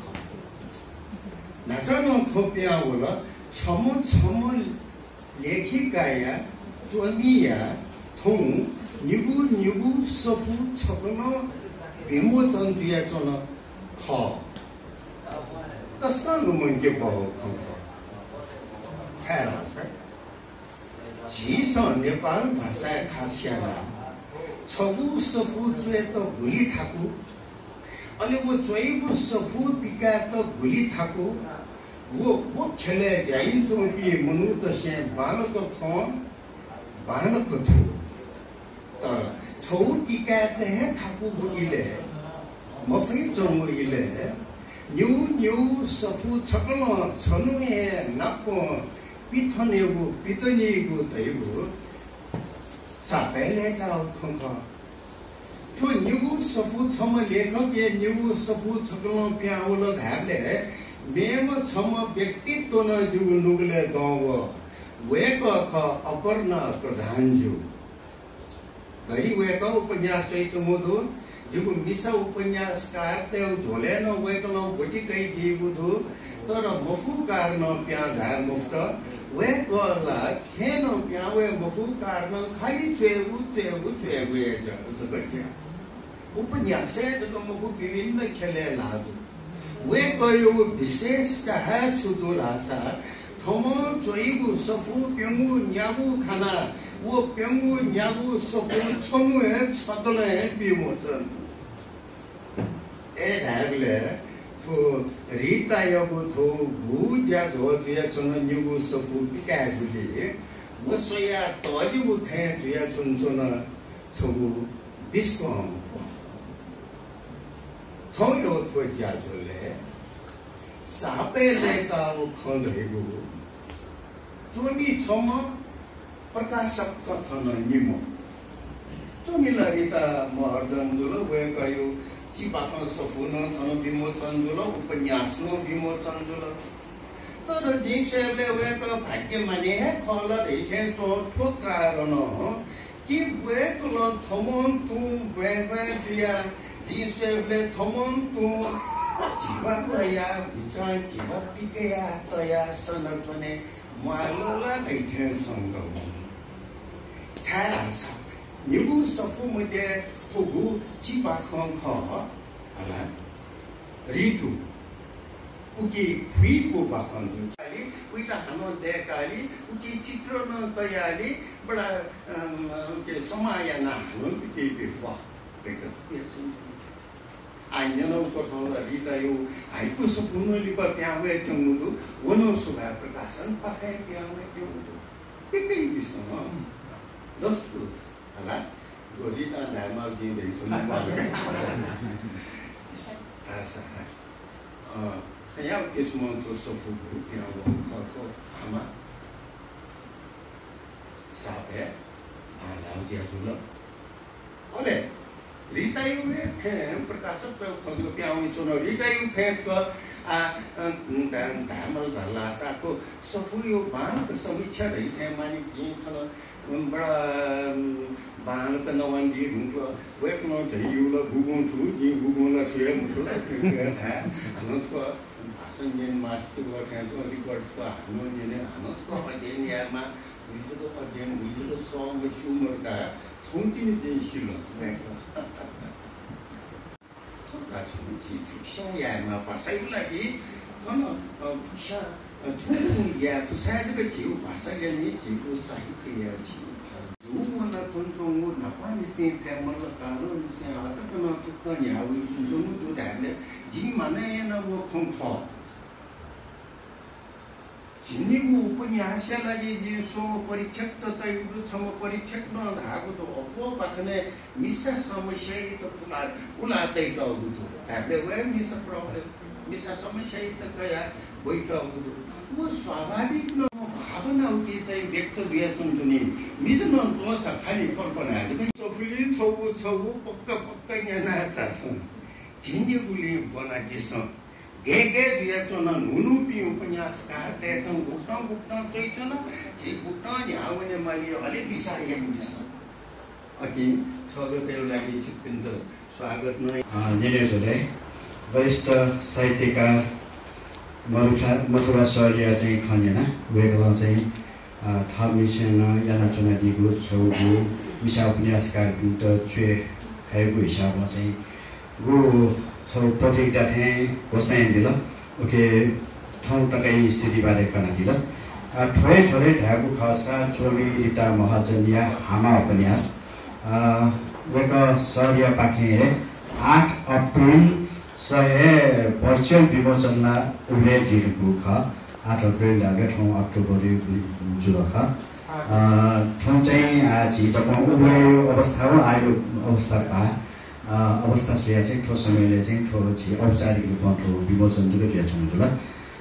नाचनो खोप्या होला छमो लेखिकाया चोमिया थौ निगु सफु छपनो विमोचन दिया चन ख तस्ता नुमन के बहु ख छारा छ जीस नेपाल भाषा खासियाला छबु सफु जुए त भुली थाकु अनि वो चोइबु सफु पिका त भुली थाकु वो खेले जाइन तो भी मनु त से बालक ख बालक थु त छौ पिका त हे थाकु भुले मफै चोमो इले न्यू सफु छकल छनुए नापो पिथनेगु पितनेगु तैगु सापेले टाउ खंख तो न्यू सफु छम लेखक ये न्यू सफु छकल प्याउल धाले मेम छम व्यक्तित्व न जुगु नुगले दव वेक ख अपर्णा प्रधान जु गरी वेक उपन्यास चैतमोदु जुगु मिसा उपन्यास कारते झोले न वेक न भोटी कै जीवुदु तर मफु कारण प्या धार मुफ्त वेक ला खेन प्या वे मफु कारण खाली चेगु ये जगत्या उपन्यास है जो मफु विभिन्न खेले लागु वे कयो विशेष कहा छुदो लासा थमो चोइगु सफु पेंगु न्यागु खाना वो पेंगु न्यागु सफु छमु है छतले है बिमोचन ए धागले तो रीता यगु तो गुजा जोतिया चन न्युगु सफु पिकागुले वसया तजिगु थे जुया चुनचुन छगु बिस्कम थोयो तो जाजोले सापे लेका वो खंदेगु चोमी छम प्रकाशक कथन निमो चोमी लरिता महर्जन जुलो वे कयो चिपाखन सफुन थन विमोचन जुलो उपन्यास नो विमोचन जुलो तर जिसेले वे क भाग्य माने है खल देखे तो ठोकारण कि वे कल थमन तू वे दिया जिसेले थमन तू जीवा तया विचार जीवा पिकेया तया सनतने मालोला देखे संगम छाला सा निगु सफु मध्ये थोगु चिपा खं ख अला रितु उकी फुइको बाखन दुचाली उइटा हनो देकाली उकी चित्र न तयाली बडा के समाया ना हनो के बेवा बेक पेसुन आइजनो कथन रिता यो आइको सफुनो लिपा प्यावे तमुदु वनो सुभा प्रकाशन पाखे प्यावे तमुदु पिकै बिसम दस्तुस हला गोरिता नामा जिबे छुना आसा कया किस्म तो सफु प्यावो खखो हमा सापे आलाउ दिया जुल ओले रिटायु खे प्रकाशक पे खगलो प्याउनी चोनो रिटायु फेस को धामल धलासा को सफुयो बाण को समीक्षा रही थे मानी जी खल बड़ा बाण को नवन जी हुनको वेक नो धयु ल गुगुन छु जी गुगुन ल छे मुठो है अनस को भाषण दिन मास्टर को थे तो रिकॉर्ड्स को हनो ने अनस को अध्ययन यामा बुझो तो अध्ययन बुझो सॉन्ग ह्यूमर का थोंटिन दिन शिलो वेक 가슴이 fik션이야마 바사일라기 그는 fik션 총총이야 부사지가 지우 바사려니 지우 사이크야지 누구나 존중을 나빠니 세테멀 가는 세 아트거나 특거냐 우리 존중도 되네 지만에나 뭐 콩포 진리고 उपन्यासलाई जे सो परीक्षक त तैगु छम परीक्षक न धागु त अफो बाखने मिसा समस्या त उलातै त उदु ताबे वे मिसा प्रॉब्लम मिसा समस्या त कया बैठ उदु वो स्वाभाविक न भावना उति चाहिँ व्यक्त भए चुनचुनी मिद न जोस खाली कल्पना है सफुली छौ पक्का यहाँ चासन जिन्दगीले बनाकेछ गेगे दिया चोना नुनु पि उपन्यास कारते सं गुप्ता चैतन जे गुप्ता न्यावने माली अलि बिसाय बिस अति स्वागतको लागि छिपिन्द स्वागत नै नेनेजले वरिष्ठ साहित्यकार मथुरा शर्या चाहिँ खनेना वेगला चाहिँ थामिसन याना चुना दिगु छौगु मिसा उपन्यासकार त चे हैगु हिसाबमा चाहिँ गु सो प्रतीक दाथे गोसाइन दिला ओके ठाउँ तकै स्थिति बारे कना दिला थोरै थोरै धागु खासा चोली रिता महाजनिया हामा उपन्यास वेक सर्या पाखे 8 अप्रिल सहे वर्चुअल विमोचनना उले जिरुको ख 8 अप्रिल लागे ठाउँ अक्टोबर जुलखा ठाउँ चाहिँ आज तपाईँ उले अवस्थामा आयो अवस्था पा अवस्था सुया चाहिँ ठो समयले चाहिँ ठो चाहिँ औपचारिक रूपमा ठो विमोचन चाहिँ गरिएको छ ल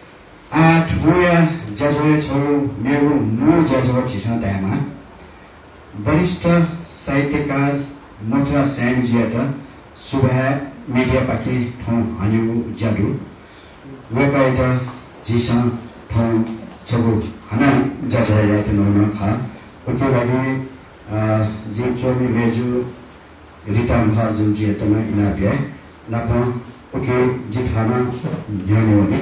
ठुया ज्याजो छौ मेरो मु ज्याजो छिसा दामा वरिष्ठ साहित्यकार मथुरा स्यामजी त सुभा मिडिया पाखी ठाउँ हन्यु ज्यादु वेकाइता जिसा ठाउँ छगु हना ज्याजो या त नौन खा ओके लागि जे चोमी मेजु रिता महाजुन जी त न इना बिया नपा ओके जिथाना न्योने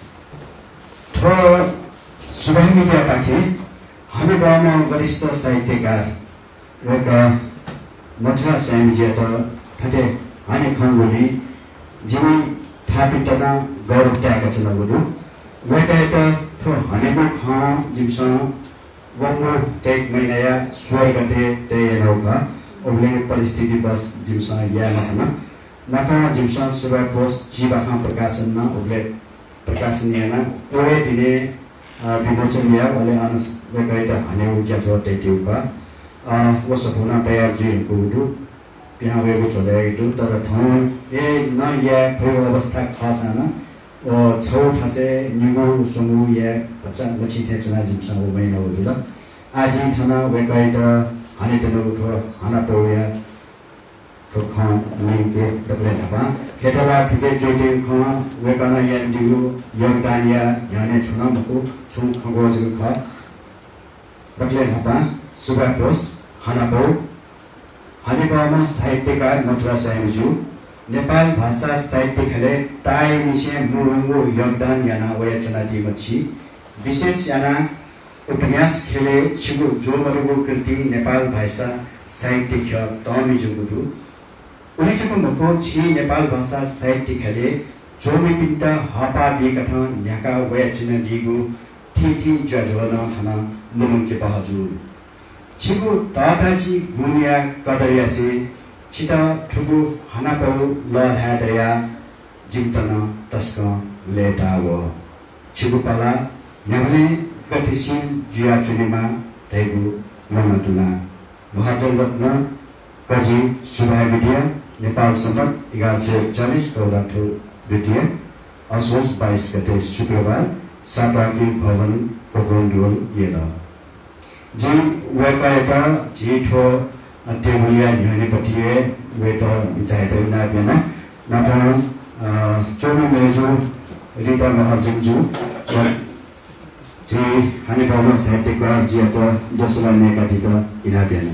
थो सुभा मिडिया पाखी हामी गाउँमा वरिष्ठ साहित्यकार वेका मथुरा स्यामजी त थटे हाने खङ्गोली जिमी थापिटना गौरव त्यागेको छ लगुरु वेका थो हनेको ख जिमसँग वंगो चैत महिना स्वर गते त्यही नौका ओले परिस्थिति बस जिमसँग या नखना नपा जिमसँग सुबह कोस जीवाखा प्रकाशनमा ओले प्रकाशन याना ओले दिने विमोचन या ओले अनस वेकाइता हने उज्या जो त्यतिउका वसो हुन तयार जुइको उडु त्यहाँ गएको छोडेको तर ठाउँ ए न या प्रयोग अवस्था खसाना छौ ठासे निगो सुंगु या बच्चा मछि थे चुना जिमसँग ओ महिना हो जुल आज थाना वेकाइता हने तनो उठो हना पोया तो खान निके दबले थापा खेतला ठुके जोइते ख वेकाना या दिगु योगदान या याने छुना मको छु खगोज ख दबले थापा सुबह पोस्ट हना पो हनेबामा साहित्यकार मथुरा स्यामज्यू नेपाल भाषा साहित्य खेले ताई मिसे मुरंगो योगदान याना वया चुनाती मछि विशेष याना उपन्यास खेले छिगु जोमरुगो कृति नेपाल भाषा साहित्य ख तमी जुगुदु उनीचको मको छि नेपाल भाषा साहित्य खेले जोमी पिन्ता हपा बिकथा न्याका वया चुना दिगु थिथि जजवना थना मुमुके बहजु छिगु ताताजी गुनिया कदरिया से छिटा ठुगु हनाको लहादया जिमतन तस्क लेटाव छिगु पाला न्यामले कटिसिन जुया चुनेमा तेगु मनतुना महाजन रत्न कजी सुभा मिडिया नेपाल सम्मत 1140 कौराठो द्वितीय असोज 22 गते शुक्रबार सापाकी भवन पोखरडोल येला जी वेकायता जीठो टेबुलिया न्यानेपटिए वेता जायते ना बिना नाता चोमी मेजो रिता महाजनजु जी हाने बाबु साहित्यकार जी त दोस्रो नेका जी त इना बिना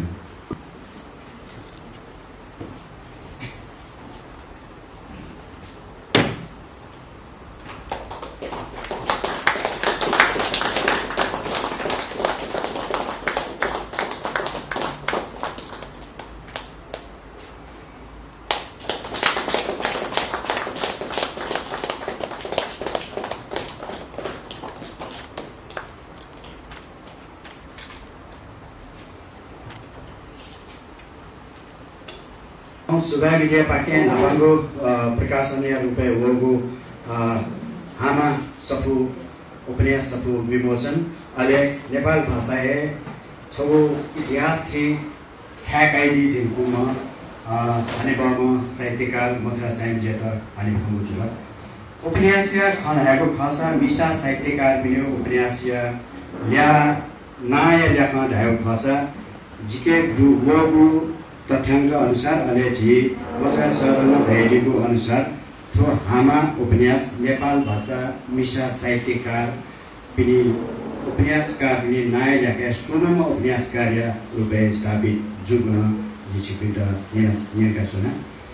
सुबह मिडिया पाके नावांगो प्रकाशन या रूपे वोगो हामा सफु उपन्यास सफु विमोचन अले नेपाल भाषा है छगो इतिहास थे हैक आईडी दिनकुमा हाने बाबु साहित्यकार मथुरा स्यामजी त हाने खंगु जुल उपन्यास या खन हैको खासा मिसा साहित्यकार बियो उपन्यास या नाय लेखन धायो खासा जिके दु वोगो तथ्याङ्क अनुसार अले जी मथुरा शहरमा भएको अनुसार थो हामा उपन्यास नेपाल भाषा मिसा साहित्यकार पिनी उपन्यासकार पिनी नाय लेखे सुनमा उपन्यासकार या रूपे स्थापित जुग्न जिचिपिट नियका सुना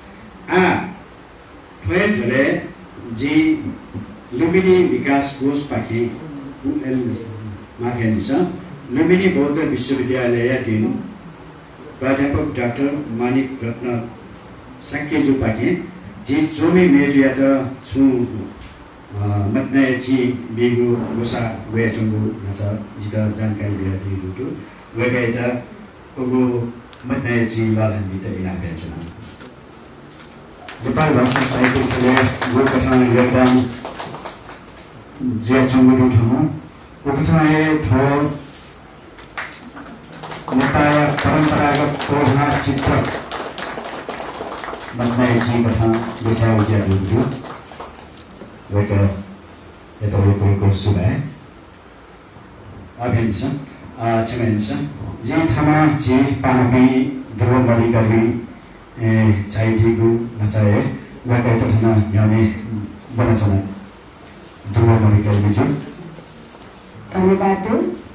थोए झोले जी लुम्बिनी विकास कोष पाखी माफिया दिस लुम्बिनी बौद्ध विश्वविद्यालय दिन प्राध्यापक डाक्टर मानिक रत्न संकेजु पाखे जी जोमी मेजु या त छु मत्ने जी बिगु गोसा वेचंगु नचा जिता जानकारी दिया दिगु वेगाइता उगु मत्ने जी लालन दिता इना पेचना नेपाल भाषा साहित्य खेले गो कथा योगदान जे चंगु ठौ उकथाए ठौ नेपाल परम्परागत कोहा चित्र Mengenai cerita desa ujian dulu, mereka itu sudah. Apa itu? Cuma itu. Jadi thama ji pahabi dua kali kali cai tigu macam mereka itu thana yang mana sana dua kali kali itu. Kami bantu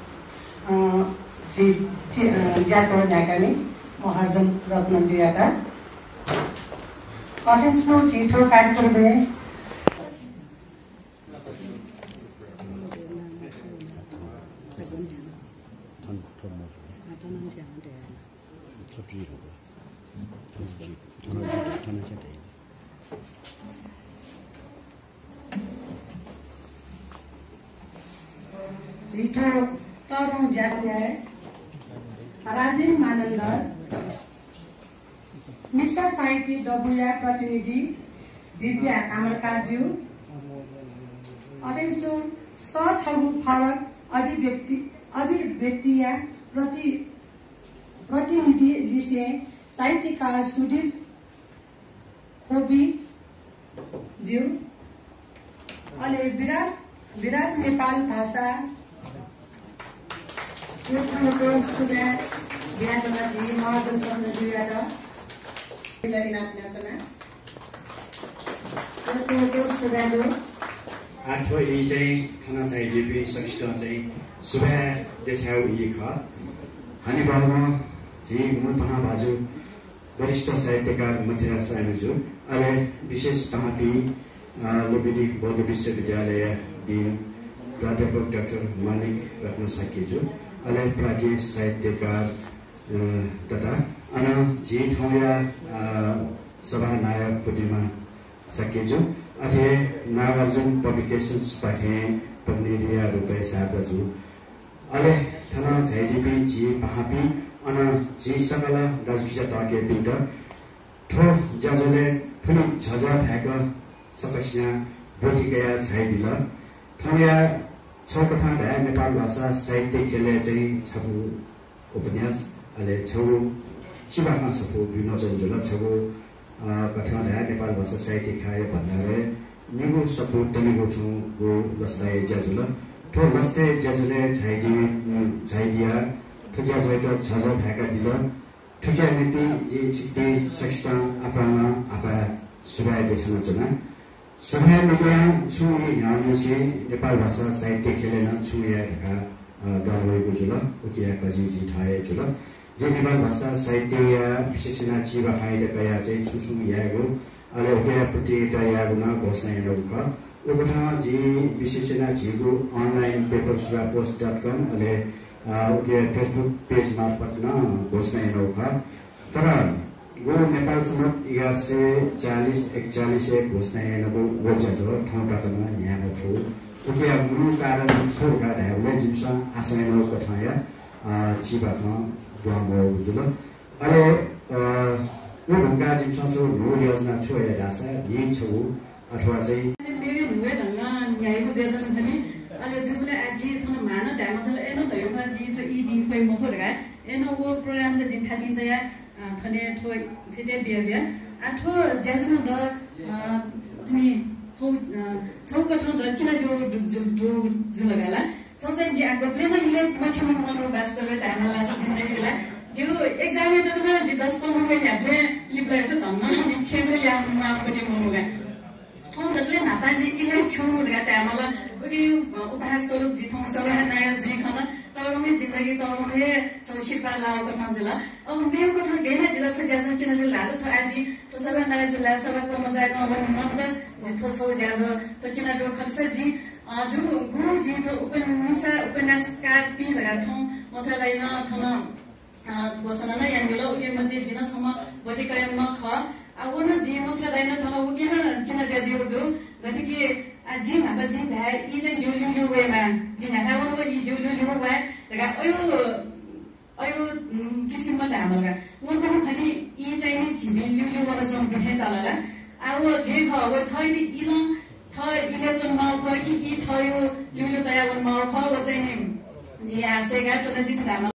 si jatuh kami Mahajan Ratna Jayata. Audience no theatre कार्यक्रम में सीठो तरुण जातिया राजेश मानंदर मिश्रा साहित्य डबुया प्रतिनिधि दिव्या कामरकाज्यू अरेंज टू सछगु फरक अभिव्यक्तिया प्रतिनिधि जिसे साहित्यकार सुधीर खोपी ज्यू अले विराट नेपाल भाषा सुधा व्याजनाथी महाजन चन्द्रज्यूबाट आठो यी चाहिँ खाना चाहिँ लिपि सकिष्ट चाहिँ सुभा देशाउ यी ख हानि बाबुमा जी म तहाँ बाजु वरिष्ठ साहित्यकार मथिरा सानुजु अहिले विशेष तहाँपी लोबिडी बौद्ध विश्वविद्यालय दिन प्राध्यापक डाक्टर मानिक रत्न साकीजु अहिले प्राज्ञ साहित्यकार तथा अन जी ठाउँया सभा नायक प्रतिमा सकेजु अथे नागार्जुन पब्लिकेशन्स पाखे पन्नेरिया रुपे सातजु अले थना झैजिपी जी पहापी अन जी सकल दाजुकिया ताके पिण्ड ठो जाजले ठुली झझा भ्याक सकस्या बोटिकया छाइदिल थौया छ कथा ढाया नेपाल भाषा साहित्य खेले चाहिँ छबु उपन्यास अले छबु शिवाखा सपो विमोचन जुल छबु कथा ढाया नेपाल भाषा साहित्य खाए भन्नाले निगु सपो तनिगु छु गो लस्ताय ज्याजुल ठो लस्ते ज्याजुले छाइदिया ठुजा जोइट छझ भ्याका दिल ठुक्या नीति जी छिट्टी सक्षता आपामा आपा सुभाय देशमा जना सुभाय मिडिया छु यानुसी नेपाल भाषा साहित्य खेलेन छु या ढका दरवैको जुल उकिया कजी जी थाए जुल जे नेपाल भाषा साहित्य या विशेषना जीवा खाइदे कया चाहिँ छुछु यागो अले उकिया प्रतियोगिता यागुना घोषणा हेर्नुख उकथा जी विशेषना जीगु अनलाइन papersurapost.com अले उकिया फेसबुक पेज मार्फत न घोषणा हेर्नुख तर वो नेपाल सम्मत 1140-41 घोषणा हेर्नुको वजा जो ठाउँ टाटमा यहाँ छु उकिया मूल कारण छोका ढाउले जिमसा आशयनो कथा या जीवाखा बुहामो जुल अले वो ढुङ्गा जिमसँग रो योजना छु या दासा यही छु अथवा चाहिँ मेरो हुए ढंगा न्यायको जेजन पनि अले जुले आजी थन मान दामसल एनो तयमा जी त ई डी फै मखो रगा एनो वो प्रोग्राम द जिन थाजिन दया थने थो थेते बिया आठो जेजन द तिमी छौ कठो द चिना जो जुलगाला सोचे जी आगो प्लेन इले मछम मनो वास्तव दामला जिन्दगीला जो एक्जामिनेटर न जी 10 15 महिनाले लिप्ले चाहिँ धन्न छेज या मापति मनुगा थोरले नापाजी इले छौ लगा दामला ओके उपहार स्वरूप जी थौ सभा नायक जी खन तौरमे जिन्दगी तौरमे चौशिपा लाओको ठाउँजला अब मेरो कथा गेना जिल्ला थ ज्यासन चिनल लाज थ आजी तो सभा नायक जिल्ला सभा कर्मचारी नभन मन जी थो छौ ज्याजो तो चिनाको खर्च जी जो गुरु जी तो उपन्यासकार पि लगा थौ मथलाई न थन घोषणा न यान्दिलो उके मध्ये जिन छम बदि कायम न ख आवन जी मथलाई न थन उके न चिना गदियो दो गदिके जी नाबा जी धा ई चाहिँ जुलु वेमा जी ना आवन व ई जुलु व लगा अयो किसिममा धामलगा व पनि खनि ई चाहिँ नि जिबि लुलु वाला जम बिहे तलला आव देख व थैनि इल थ इले चन माउ कि ई थयो लुलु दया वन माउ ख व चाहिँ नि जी आसेगा चन दिन धाम